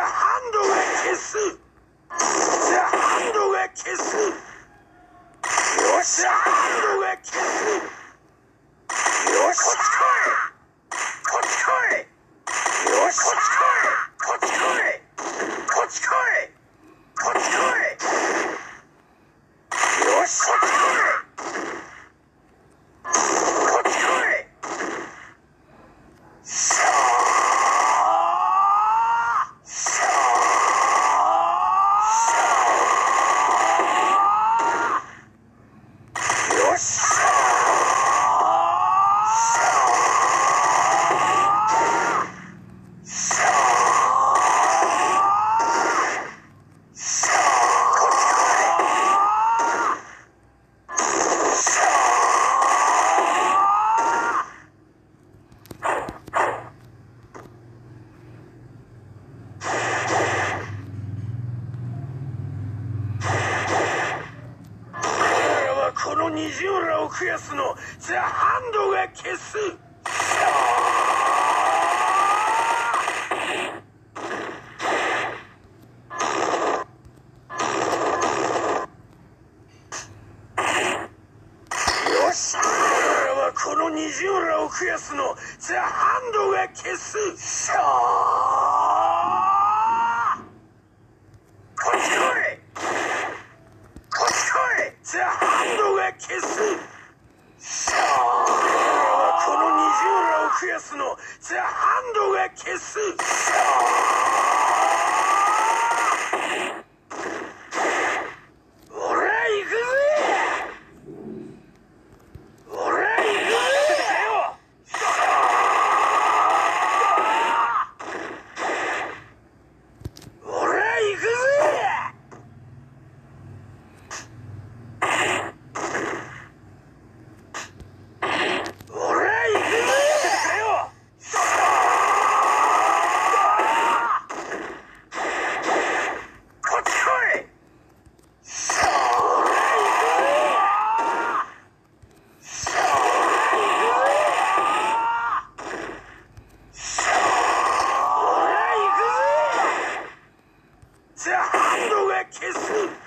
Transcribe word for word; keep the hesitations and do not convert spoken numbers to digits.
ハンドが消す。じゃあハンドが消す。よっしゃハンドが消す。よっしゃこっち来い。よっしゃこっち来い。こっち来い。こっち来い。よっしゃこっち来い。こっち来い。しゃーしゃーよっしゃこの虹浦奥安のザ・ハンドが消す。よっしゃ俺はこの虹浦奥安のザ・ハンドが消す。しゃーこっち来い。こっち来い。ザ・ハンドが消す。しゃーこの虹浦奥安のザ・ハンドが消す。しゃー俺は行くぜ。俺は行くぜよ。しゃー俺は行くぜ。ザ・ハンドが消す。